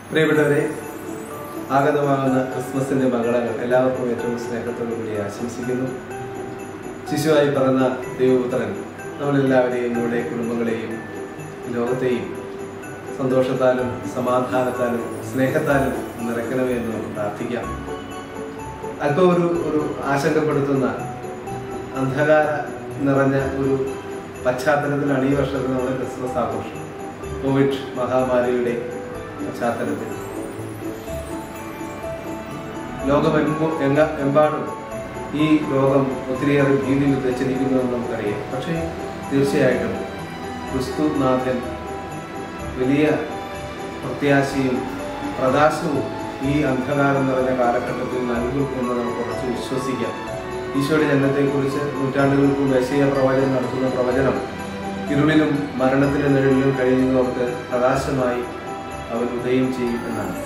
പ്രിയപ്പെട്ടവരെ, ആഗതമാകുന്ന ക്രിസ്മസിന്റെ മംഗളങ്ങൾ എല്ലാവർക്കും ഏറ്റവും സ്നേഹത്തോടുകൂടി ആശംസിക്കുന്നു. ശിശുവായി പറഞ്ഞ ദൈവപുത്രൻ നമ്മളെല്ലാവരെയും, നമ്മുടെ കുടുംബങ്ങളെയും ലോകത്തെയും സന്തോഷത്താലും സമാധാനത്താലും സ്നേഹത്താലും നിറയ്ക്കണമേ എന്ന് നമുക്ക് പ്രാർത്ഥിക്കാം. അല്പം ഒരു ആശങ്കപ്പെടുത്തുന്ന അന്ധകാര നിറഞ്ഞ ഒരു പശ്ചാത്തലത്തിലാണ് ഈ വർഷത്തിൽ നമ്മുടെ ക്രിസ്മസ് ആഘോഷം. കോവിഡ് മഹാമാരിയുടെ പശ്ചാത്തലത്തിൽ ലോകമെമ്പാടും ഈ ലോകം ഒത്തിരിയേറെ ഭീതി വിതച്ചിരിക്കുന്നുവെന്ന് നമുക്കറിയാം. പക്ഷേ തീർച്ചയായിട്ടും ക്രിസ്തുനാഥൻ വലിയ പ്രത്യാശയും പ്രകാശവും ഈ അന്ധകാരം നിറഞ്ഞ കാലഘട്ടത്തിൽ നൽകും എന്ന് നമുക്ക് കുറച്ച് വിശ്വസിക്കാം. ഈശോയുടെ ജനനത്തെക്കുറിച്ച് നൂറ്റാണ്ടുകൾക്ക് യെശയ്യാ പ്രവാചകൻ നടത്തുന്ന പ്രവചനം, ഇരുളിലും മരണത്തിൻ്റെ നിഴലിലും കഴിയുന്നവർക്ക് പ്രകാശമായി അവൻ ഉദയം ചെയ്യും എന്നാണ്.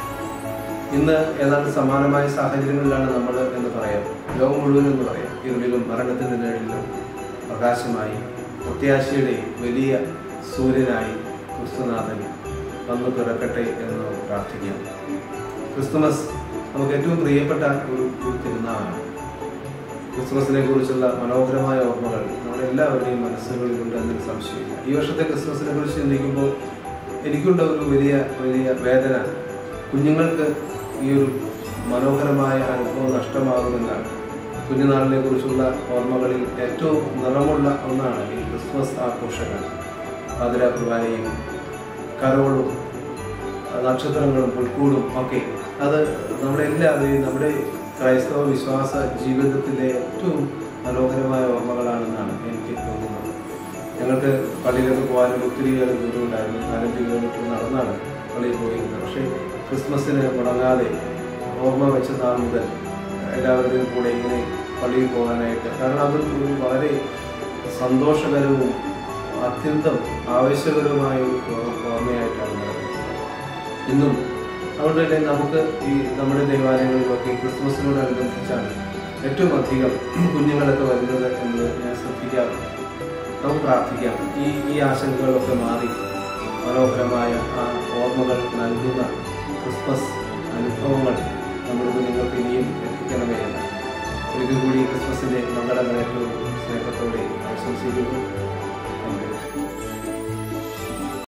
ഇന്ന് ഏതാണ്ട് സമാനമായ സാഹചര്യങ്ങളിലാണ് നമ്മൾ എന്ന് പറയാം, ലോകം മുഴുവൻ എന്ന് പറയാം. ഇരുളിലും മരണത്തിൻ്റെ നിഴലിലും പ്രകാശമായി പ്രത്യാശയുടെ വലിയ സൂര്യനായി ക്രിസ്തുനാഥൻ വന്നു പിറക്കട്ടെ എന്ന് നമുക്ക് പ്രാർത്ഥിക്കാം. ക്രിസ്തുമസ് നമുക്ക് ഏറ്റവും പ്രിയപ്പെട്ട ഒരു തിരുനാളാണ്. ക്രിസ്മസിനെ കുറിച്ചുള്ള മനോഹരമായ ഓർമ്മകൾ നമ്മുടെ എല്ലാവരുടെയും മനസ്സുകളിലുണ്ട് എന്നൊരു സംശയമില്ല. ഈ വർഷത്തെ ക്രിസ്മസിനെ കുറിച്ച് ചിന്തിക്കുമ്പോൾ എനിക്കുണ്ട ഒരു വലിയ വേദന, കുഞ്ഞുങ്ങൾക്ക് ഈ ഒരു മനോഹരമായ അനുഭവം നഷ്ടമാകുമെന്നാണ്. കുഞ്ഞുനാളിനെ കുറിച്ചുള്ള ഓർമ്മകളിൽ ഏറ്റവും നിറമുള്ള ഒന്നാണ് ഈ ക്രിസ്മസ് ആഘോഷങ്ങൾ. പാതിരാ കുർബാനയും കരോളും നക്ഷത്രങ്ങളും പുൽക്കൂടും ഒക്കെ അത് നമ്മളെല്ലാവരെയും നമ്മുടെ ക്രൈസ്തവ വിശ്വാസ ജീവിതത്തിലെ ഏറ്റവും മനോഹരമായ ഓർമ്മകളാണെന്നാണ് എനിക്ക് തോന്നുന്നത്. ഞങ്ങൾക്ക് പള്ളിയിലൊക്കെ പോകാനും ഒത്തിരിയേറെ ദൂരം ഉണ്ടായിരുന്നു. 4-5 കിലോമീറ്റർ നടന്നാണ് പള്ളിയിൽ പോയിരുന്നത്. പക്ഷേ ക്രിസ്മസിന് മുടങ്ങാതെ ഓർമ്മ വെച്ച നാൾ മുതൽ എല്ലാവരുടെയും കൂടെ ഇങ്ങനെ പള്ളിയിൽ പോകാനായിട്ട്, കാരണം അത് ഒരു വളരെ സന്തോഷകരവും അത്യന്തം ആവശ്യകരവുമായ ഒരു ഓർമ്മയായിട്ടാണ് നടക്കുന്നത് ഇന്നും. അതുകൊണ്ട് തന്നെ നമുക്ക് ഈ നമ്മുടെ ദേവാലയങ്ങളിലൊക്കെ ക്രിസ്മസിനോടനുബന്ധിച്ചാണ് ഏറ്റവും അധികം കുഞ്ഞുങ്ങളൊക്കെ വരുന്നത് എന്ന് ഞാൻ ശ്രദ്ധിക്കാറുണ്ട്. നമുക്ക് പ്രാർത്ഥിക്കാം ഈ ആശങ്കകളൊക്കെ മാറി മനോഹരമായ ആ ഓർമ്മകൾ നൽകുന്ന ക്രിസ്മസ് അനുഭവങ്ങൾ നമ്മുടെ കുഞ്ഞുങ്ങൾക്ക് ഇനിയും എത്തിക്കണമേ എന്ന് ഒരിക്കൽ കൂടി ക്രിസ്മസിൻ്റെ മംഗളങ്ങൾ ഏറ്റവും സ്നേഹത്തോടെ ആശംസിക്കുന്നു.